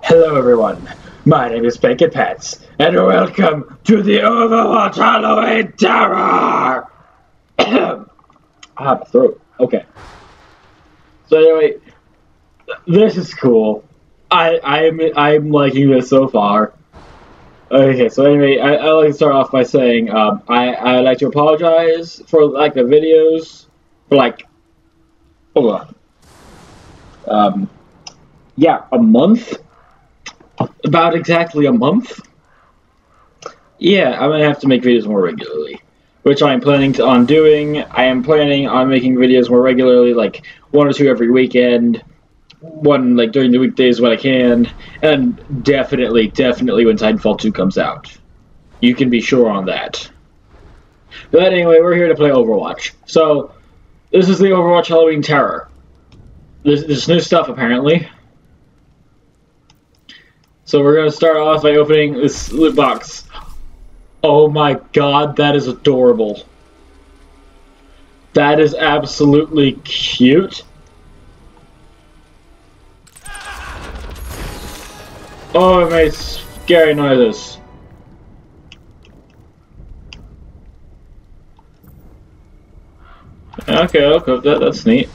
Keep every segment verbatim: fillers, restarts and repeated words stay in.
Hello everyone, my name is Bacon Pets, and welcome to the Overwatch Halloween Terror! Ah, throat. Okay. So anyway, this is cool. I I'm I'm liking this so far. Okay, so anyway, I I like to start off by saying um I I like to apologize for like the videos for like hold on um yeah a month. About exactly a month? Yeah, I'm gonna have to make videos more regularly, which I'm planning to, on doing. I am planning on making videos more regularly, like one or two every weekend, one like during the weekdays when I can, and definitely, definitely when Titanfall two comes out. You can be sure on that. But anyway, we're here to play Overwatch. So, this is the Overwatch Halloween Terror. There's, there's new stuff, apparently. So we're going to start off by opening this loot box. Oh my god, that is adorable. That is absolutely cute. Oh, it makes scary noises. Okay, okay, that, that's neat.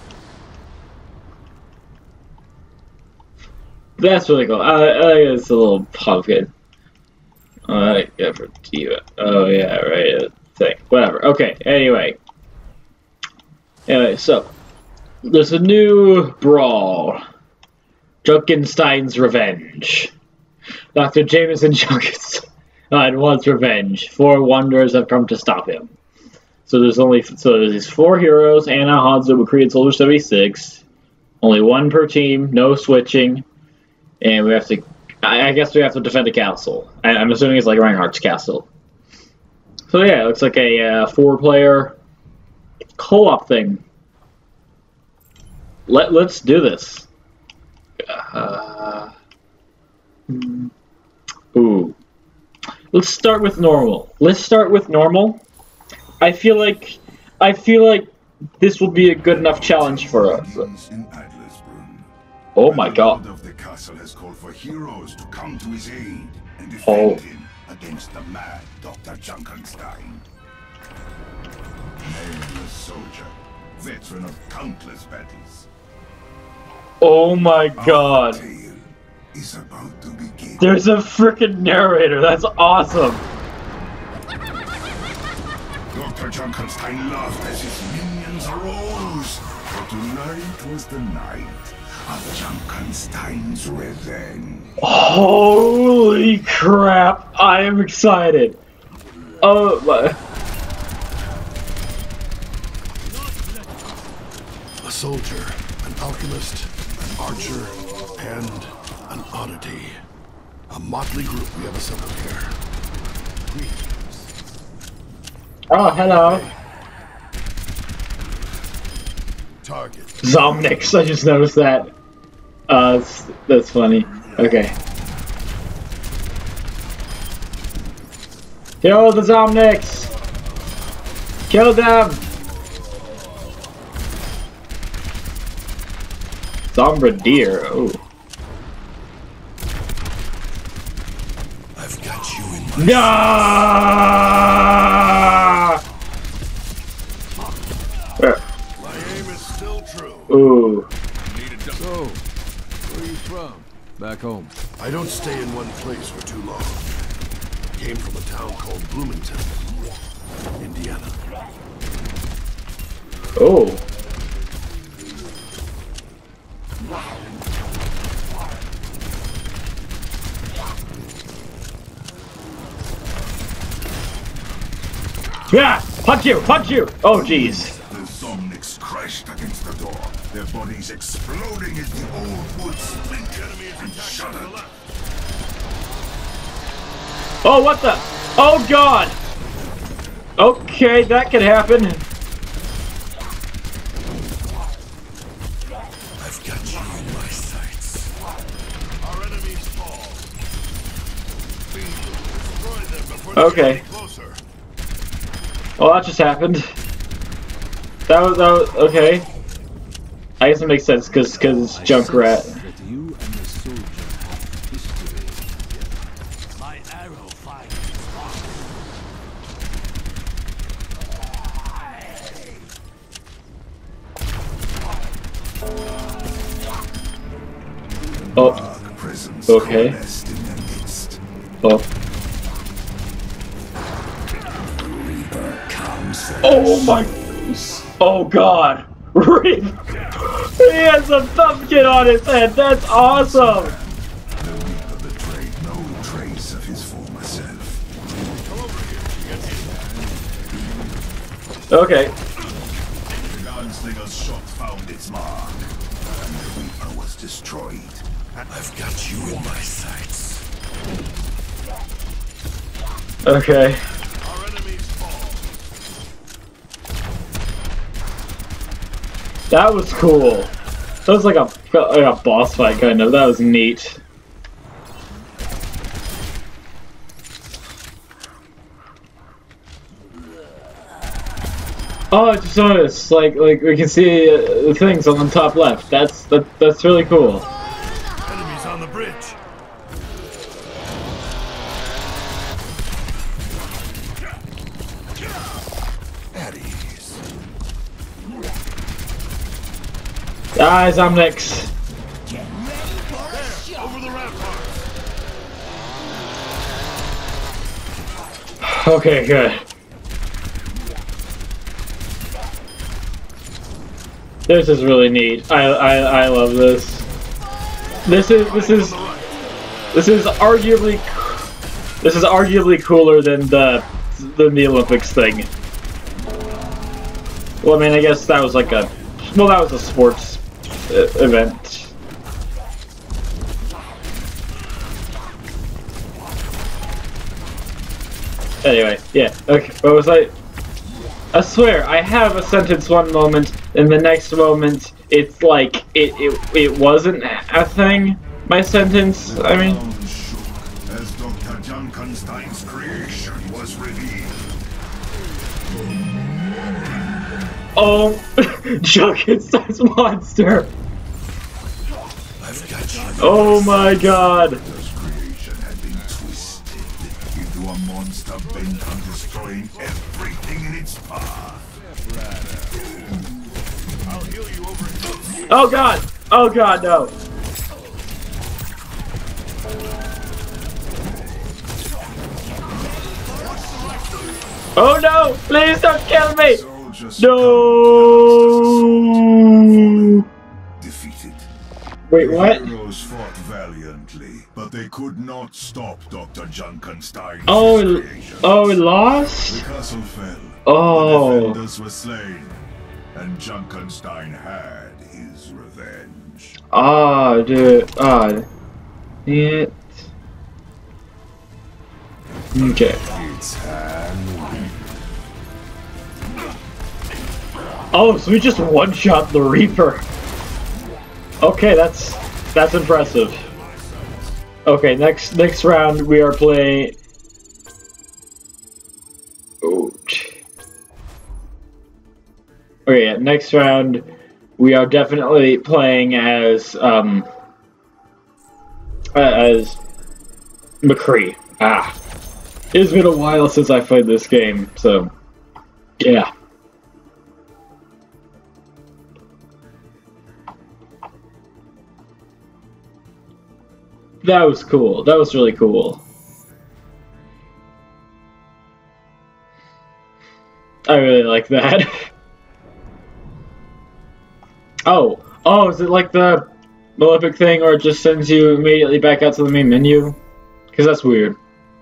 That's really cool. I, I think it's a little pumpkin. Uh, yeah, for Diva. Oh, yeah, right. Thing. Whatever. Okay, anyway. Anyway, so. There's a new brawl. Junkenstein's Revenge. Doctor Jameson Junkenstein wants revenge. Four wanderers have come to stop him. So there's only so there's these four heroes: Anna, Hanzo, McCree, and Soldier seventy-six. Only one per team. No switching. And we have to, I guess we have to defend a castle. I, I'm assuming it's like Reinhardt's castle. So yeah, it looks like a uh, four-player co-op thing. Let, let's do this. Uh, ooh. Let's start with normal. Let's start with normal. I feel like, I feel like this will be a good enough challenge for us. Oh my god. Of the castle has called for heroes to come to his aid and defend oh. him against the mad Doctor Junkenstein. Nameless soldier, veteran of countless battles. Oh my god. Our tale is about to begin. There's a freaking narrator. That's awesome. Doctor Junkenstein laughed as his minions arose. For tonight was the night of Junkenstein's revenge. Holy crap! I am excited. Oh my. A soldier, an alchemist, an archer, and an oddity. A motley group we have assembled here. Oh, hello. Target. Zomnix, I just noticed that. Uh, that's, that's funny. Okay. Kill the Zomnix! Kill them! Zombradeer, oh. I've got you in my No! Where? My aim is still true. Ooh. So, where are you from? Back home. I don't stay in one place for too long. I came from a town called Bloomington, Indiana. Oh. Yeah! Punch you! Punch you! Oh, jeez. The Zomnix crashed against the door, their bodies exploding as the old wood splintered and shuddered. Oh, what the? Oh, God! Okay, that could happen. I've got you in my sights. Our enemies fall. Destroy them before they Okay. get closer. Well, that just happened. That was, that was, okay. I guess it makes sense, because because it's Junkrat. That you and the soldier have Oh. Dark presence Okay. coalesced in their midst. Oh. Reaper comes for Oh my. Oh god. Reap. He has a thumbkin on his head. That's awesome. The Reaper betrayed no trace of his former self. Okay. The gunslinger's shot found its mark, and the Reaper was destroyed. I've got you in my sights. Okay. Our enemies fall. That was cool. That was like a like a boss fight kind of. That was neat. Oh, I just noticed. Like, like we can see uh, the things on the top left. That's that. That's really cool. Enemies on the bridge. At ease. Ah, Zomnix. Over the rampart. Okay, good. This is really neat. I I I love this. This is this is this is arguably this is arguably cooler than the than the Olympics thing. Well, I mean, I guess that was like a well, that was a sports uh, event. Anyway, yeah. Okay, what was I? I swear, I have a sentence one moment, and the next moment, it's like, it, it, it wasn't a thing, my sentence, I mean. The ground shook as Doctor Junkenstein's creation was revealed. Oh, Junkenstein's monster! I've got you. Oh my god! This creation had been twisted into a monster bent on destroying everything in its path. I'll heal you over here. Oh god! Oh god, no! Oh no! Please don't kill me! Soldiers No! defeated. Wait, The what? heroes fought valiantly, but they could not stop Doctor Junkenstein's Oh, creation. oh, we lost? The castle fell. Oh. The defenders were slain, and Junkenstein had his revenge. Ah, dude. Ah. It. Okay. It's hand. Oh, so we just one-shot the Reaper. Okay, that's that's impressive. Okay, next next round we are playing. Ouch. Okay, yeah, next round we are definitely playing as um uh, as McCree. Ah, it's been a while since I played this game, so yeah. That was cool. That was really cool. I really like that. Oh, oh, is it like the Olympic thing, or it just sends you immediately back out to the main menu? Because that's weird.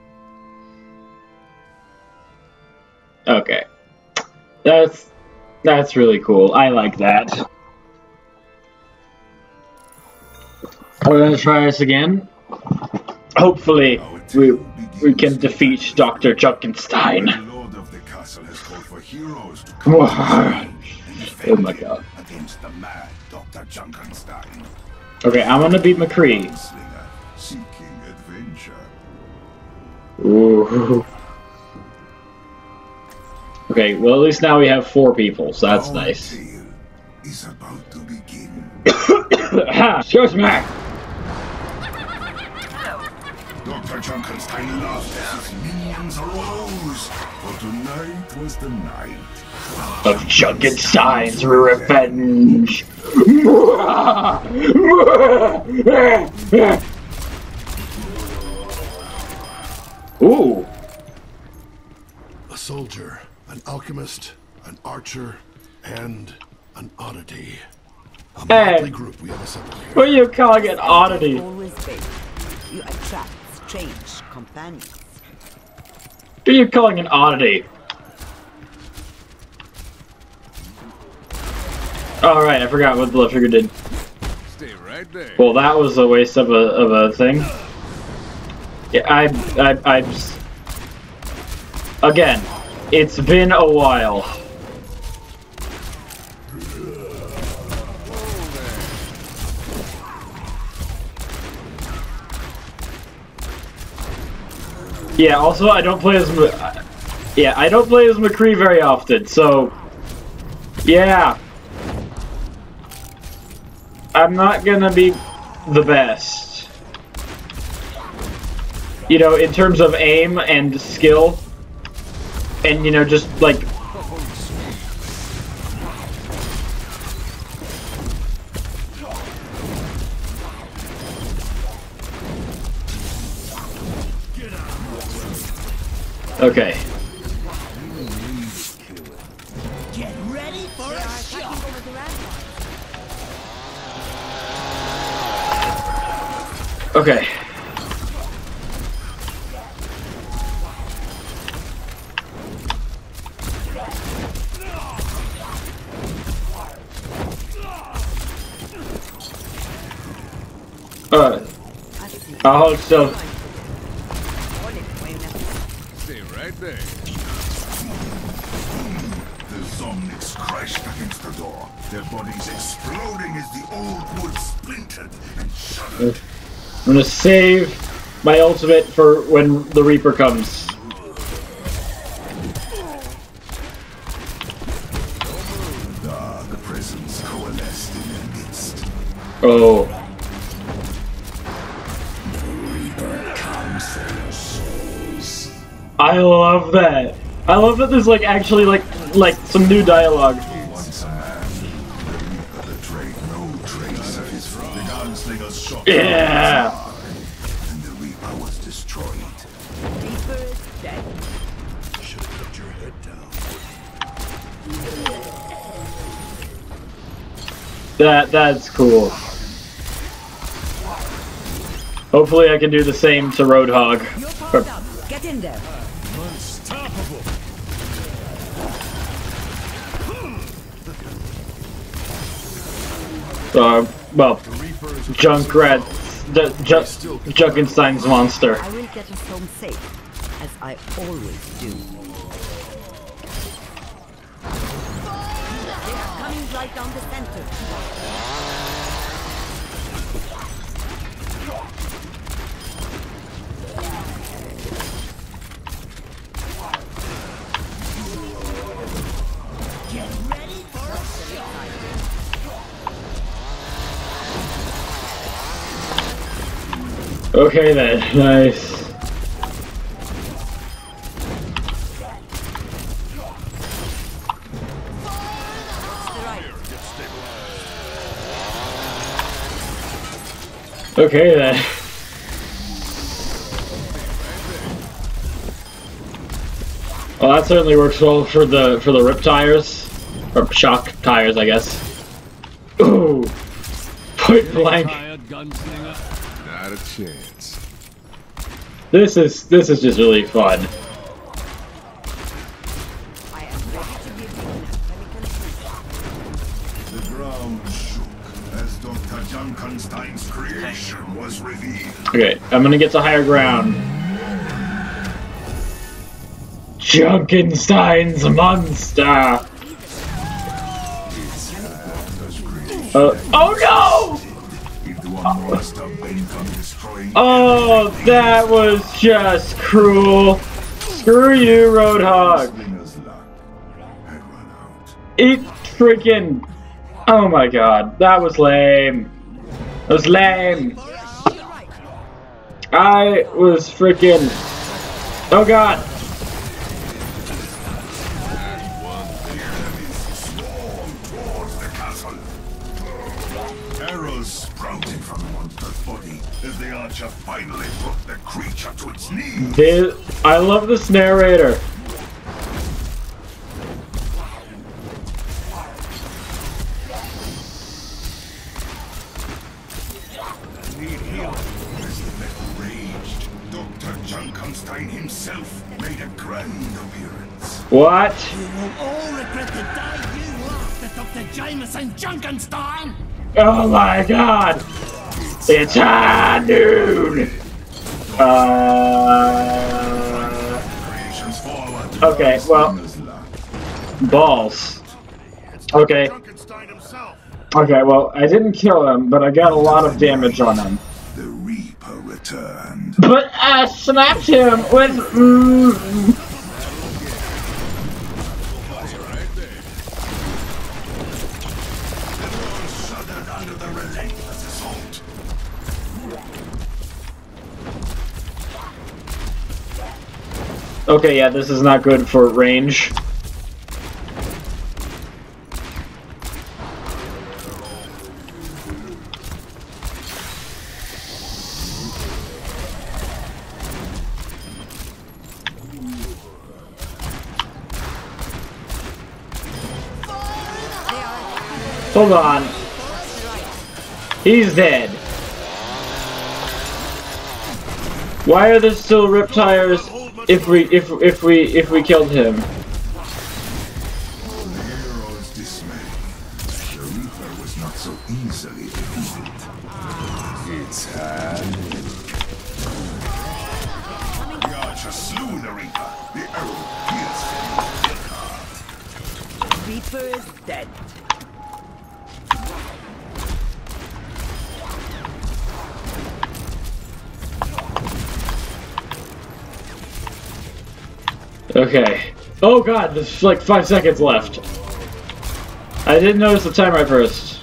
Okay, that's that's really cool. I like that. We're gonna try this again. Hopefully, we we can defeat Doctor Junkenstein. The Lord of the castle has called for heroes to Oh come my god. against the mad Doctor Junkenstein. Okay, I'm gonna beat McCree. Slinger seeking adventure. Ooh. Okay, well at least now we have four people, so that's Our nice. tale is about to begin. Ha! Excuse me! Doctor Doctor Junkenstein loved as his minions arose, for tonight was the night of Junkenstein's revenge. Ooh. A soldier, an alchemist, an archer, and an oddity. A Hey. motley group we have assembled here. What are you calling it oddity? Always been. You attract strange companions. What are you calling an oddity? Alright, I forgot what the left trigger did. Stay right there. Well, that was a waste of a, of a thing. Yeah, I, I, I just... Again, it's been a while. Yeah, also, I don't play as... Ma yeah, I don't play as McCree very often, so... Yeah. I'm not gonna be the best. You know, in terms of aim and skill. And, you know, just, like... Okay. Get ready for a shot. Okay. Uh, I'll hold still. Stay right there. The zombies crashed against the door, their bodies exploding as the old wood splintered and shuddered. I'm gonna save my ultimate for when the Reaper comes. Dark presence coalesced in their midst. Oh. The Reaper comes for your souls. I love that. I love that there's like actually like like some new dialogue. Once a man, the Reaper betrayed no trace of his father. The gunslinger's shot. Yeah. And the Reaper was destroyed. Reaper is dead. Should have put your head down. That that's cool. Hopefully I can do the same to Roadhog. You're powered up. Get in there. Unstoppable. Uh, well, Junkrat, J J Junkenstein's monster. I will get us home safe, as I always do. They are coming right down the center. Get ready for a shot. Okay then, nice. Okay then. Well, that certainly works well for the for the rip tires, or shock tires, I guess. Ooh, point blank. Tired gunslinger? Not a chance. This is this is just really fun. I am ready to give you an chemical The ground shook as Doctor Junkenstein's creation was revealed. Okay, I'm gonna get to higher ground. Junkenstein's monster. Uh, oh no! If the one must have been from destroying Oh, that was just cruel. Screw you, Roadhog. Slinger's luck had run out. Eat freaking. Oh my god, that was lame. That was lame. I was freaking. Oh god! Arrows sprouting from the monster's body as the archer finally put the creature to its knees. This, I love this narrator. As the battle raged, Doctor Junkenstein himself made a grand appearance. What? You will all regret the day you laughed at Doctor Jameson Junkenstein! Oh my god! It's high noon! Uh. Creations forward. Okay, well. Balls. Okay. Junkenstein himself. Okay, well, I didn't kill him, but I got a lot of damage on him. The Reaper returned. But I snapped him with. Mm, Everyone shuddered under the relentless assault. okay, yeah, this is not good for range. Hold on. He's dead. Why are there still rip tires if we if if we if we killed him? The heroes dismayed. The Reaper was not so easily defeated. It's hand. The archer slew the Reaper. The arrow pierced him. Reaper is dead. Okay. Oh god, there's like five seconds left. I didn't notice the timer at first.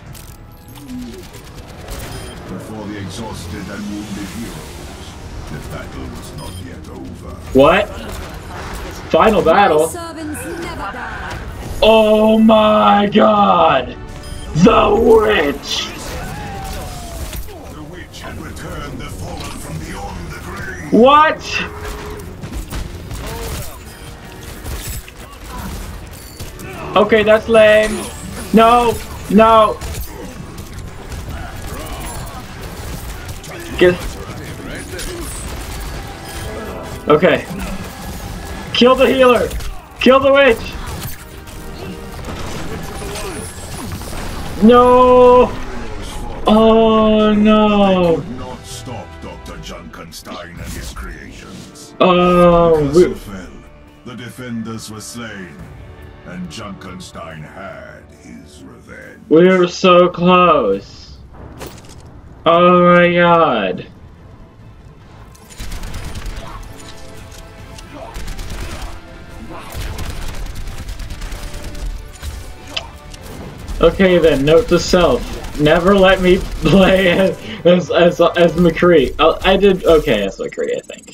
Before the exhausted and wounded heroes, the battle was not yet over. What? Final battle? Servants never die. Oh my god! The witch! The witch had returned the fallen from beyond the grave. What? Okay, that's lame. No, no. Get. Okay. Kill the healer. Kill the witch. No. Oh no. Not stop Doctor Junkenstein and his creations. Oh. Castle We, fell. The defenders were slain, and Junkenstein had his revenge. we were so close. Oh my god. Okay then, note to self. Never let me play as as as, as McCree. I, I did okay as McCree, I think.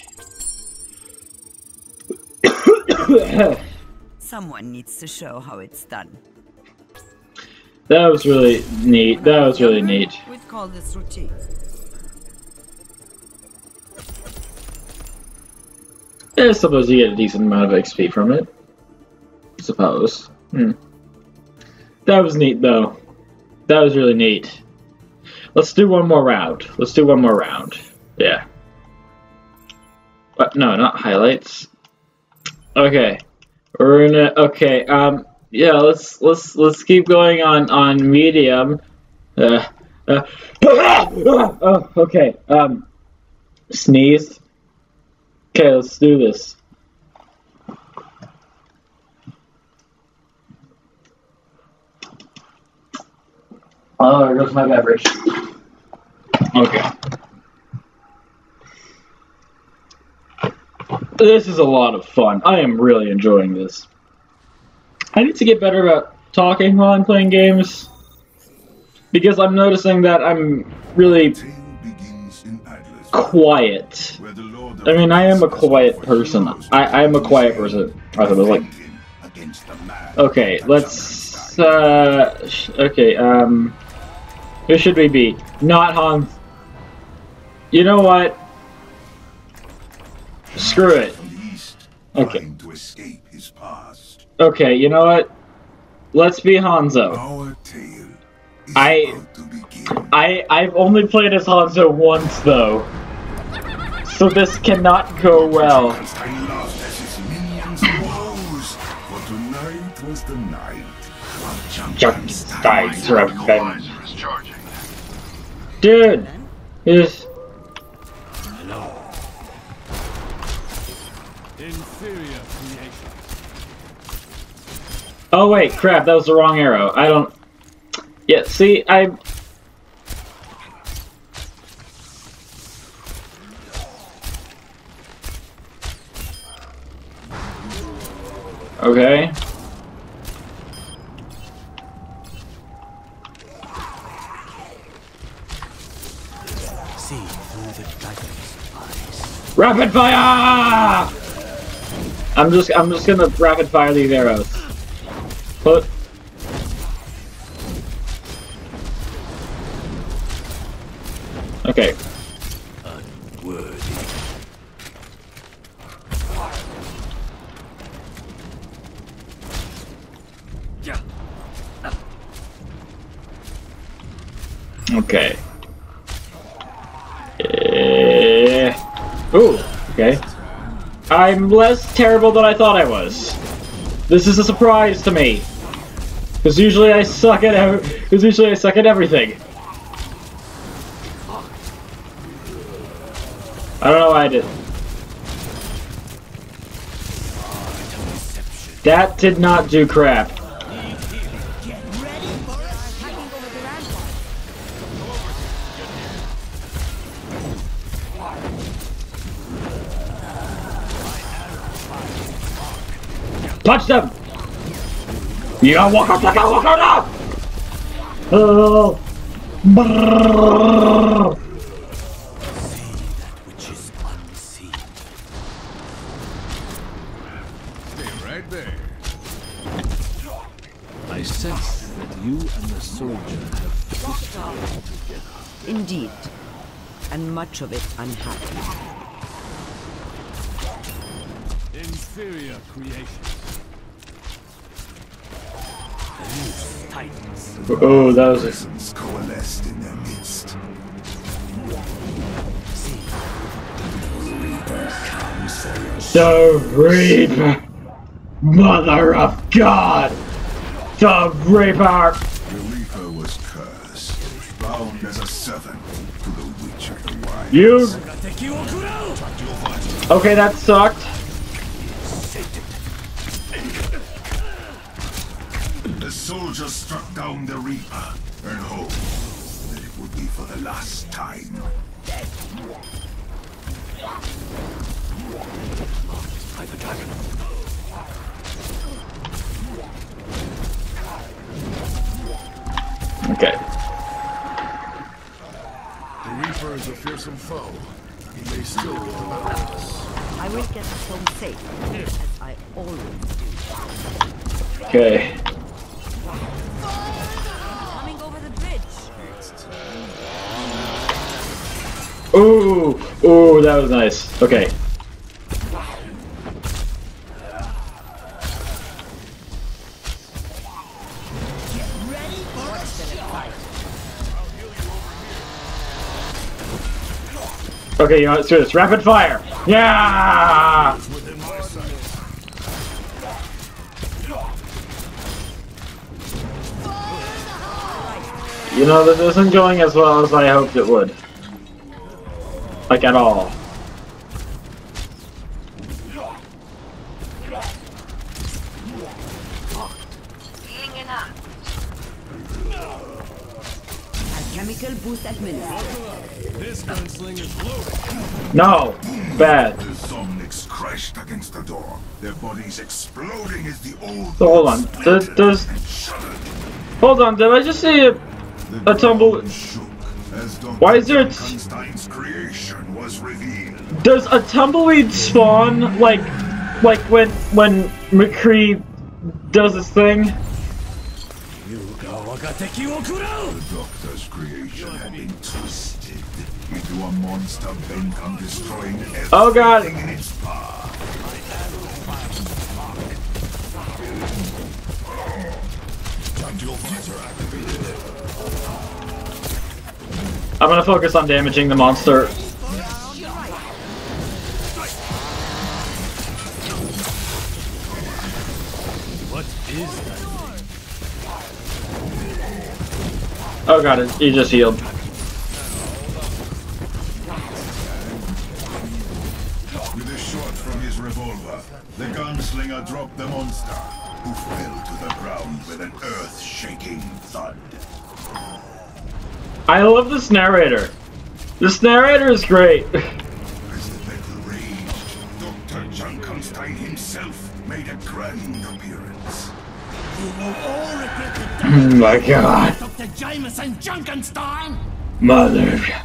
Someone needs to show how it's done. That was really neat. That was really neat. We'd call this routine. I suppose you get a decent amount of X P from it. Suppose. Hmm. That was neat, though. That was really neat. Let's do one more round. Let's do one more round. Yeah. What? No, not highlights. Okay. We're gonna. Okay. Um. Yeah. Let's let's let's keep going on on medium. Uh. uh oh. Okay. Um. Sneeze. Okay. Let's do this. Oh, there goes my beverage. Okay. This is a lot of fun. I am really enjoying this. I need to get better about talking while I'm playing games, because I'm noticing that I'm really... Tale begins in Atlas. quiet. I mean, I am a quiet person. I, I am a quiet person. I thought it was like... Okay, let's... Uh, sh okay, um... who should we be? Not Hans. You know what? Screw it. Okay. Okay, you know what? Let's be Hanzo. I... I, I've only played as Hanzo once, though. So this cannot go well. Junkenstein's revenge. Dude! He's... Inferior creation. Oh wait, crap, that was the wrong arrow. I don't... Yeah, see, I... Okay. See through the dragon's eyes. Rapid fire! I'm just I'm just gonna rapid fire these arrows. Put Okay. Unworthy. Okay. Uh, ooh, okay. I'm less terrible than I thought I was. This is a surprise to me. Because usually I suck at ev Because usually I suck at everything. I don't know why I did. That did not do crap. Touch them! You gotta walk up, walk out, walk out! Oh! Brrr. See that which is unseen. Stay right there. I sense that you and the soldier have history together. Indeed, and much of it unhappy. Inferior creation. Titans. Oh, that was it. Presence coalesced in their midst. See. Comes for your The Reaper! Mother of God! The Reaper! The Reaper was cursed, bound as a servant to the Witch of the Wilds. You... Okay, that sucked. The soldier struck down the Reaper and hoped that it would be for the last time. By the dragon. Okay. The Reaper is a fearsome foe. He may still get the better of us. I will get us home safe, as I always do. Okay. Coming over the bridge. Ooh! Ooh, that was nice. Okay. Okay, you know, let's do this. Rapid fire! Yeah! You know, this isn't going as well as I hoped it would. Like, at all. Chemical boost administered. This gunsling is loaded. No! Bad. The Zomnics crashed against the door, their bodies exploding as the old So hold on. Does, does and shuddered. hold on? Did I just see a, a tumble? Shook As Doctor Why is there a t- Junkenstein's creation was revealed. Does a tumbleweed spawn like like when when McCree does this thing? The Doctor's creation had been twisted into a monster bent on destroying everything Oh god! in its path. Tactical visor activated. I'm gonna focus on damaging the monster. What is that? Oh god, it, he just healed. With a shot from his revolver, the gunslinger dropped the monster, who fell to the ground with an earth-shaking thud. I love this narrator. This narrator is great. As the battle raged, Doctor Junkenstein himself made a grand appearance. You will all regret the Oh my god. Doctor Jameson Junkenstein! Mother. Doctor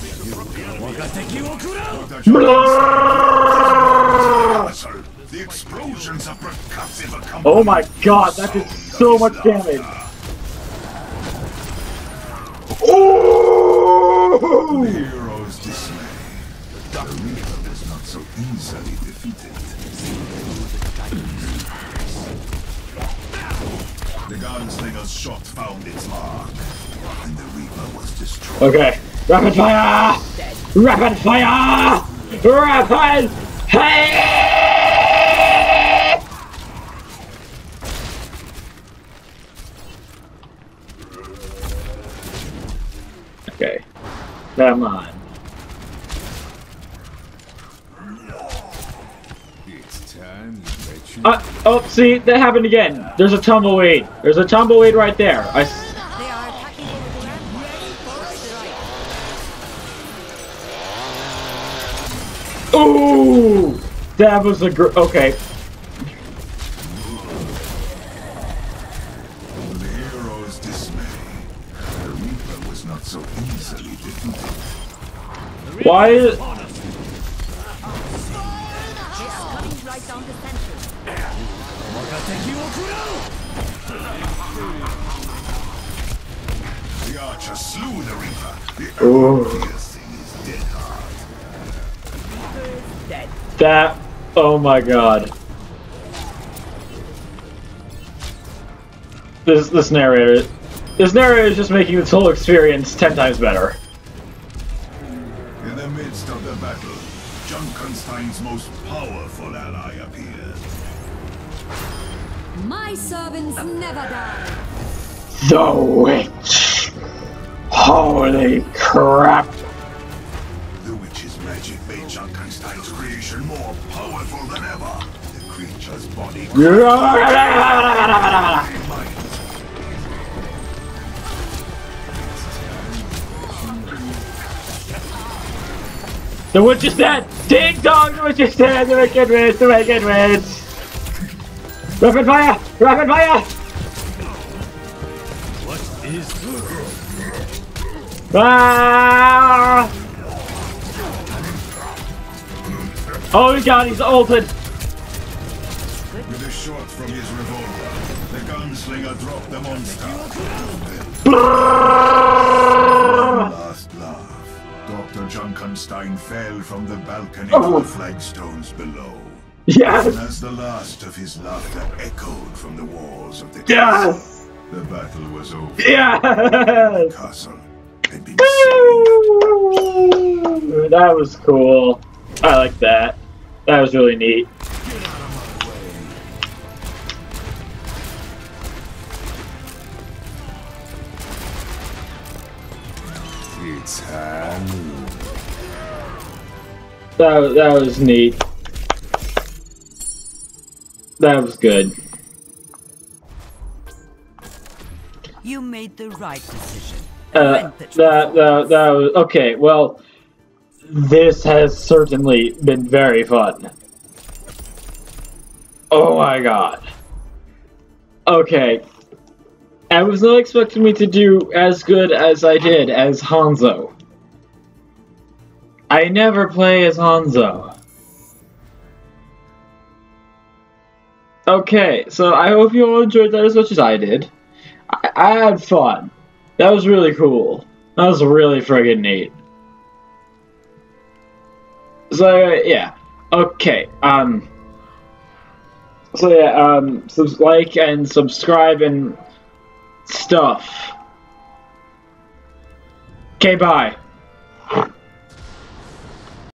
Junkenstein, the explosions of percussive accompaniment. Oh my god, that did so much damage. Oh! The hero's dismay. The Reaper was not so easily defeated. The gunslinger's shot found its mark, and the Reaper was destroyed. Okay. Rapid fire! Rapid fire! Rapid fire! Okay. Come on. It's time you bet you. Uh, oh, see, that happened again. There's a tumbleweed. There's a tumbleweed right there. I. s- They are attacking over the ramp. Ooh! That was a gr- okay. To the hero's dismay, the Reaper was not so easily defeated. Why is They are cutting right down the center. The archer slew the Reaper. The Ooh. arrow piercing his dead heart. Dead. that? Oh my god. This this narrator, this narrator is just making this whole experience ten times better. In the midst of the battle, Junkenstein's most powerful ally appeared. My servants never die. The witch. Holy crap. The witch's magic made Junkenstein's creation more powerful than ever. The creature's body grew might. The witch is dead! Ding dong! The witch is dead! The wicked witch! The wicked witch! Rapid fire! Rapid fire! What is Ah! Oh my god, he's ulted! With a shot from his revolver, the gunslinger dropped the monster. Last laugh. Doctor Junkenstein fell from the balcony to the flagstones below. Yes! And as the last of his laughter echoed from the walls of the castle, Yes! the battle was over. Yes! The castle had been saved. Woo! That was cool. I like that. That was really neat. It's Halloween. That, that was neat. That was good. You made the right decision. Uh, Went the that, that, that was, okay, well, this has certainly been very fun. Oh my god. Okay. I was not expecting me to do as good as I did as Hanzo. I never play as Hanzo. Okay, so I hope you all enjoyed that as much as I did. I, I had fun. That was really cool. That was really friggin' neat. So, yeah. Okay, um... So, yeah, um, so like and subscribe and stuff. Okay, bye.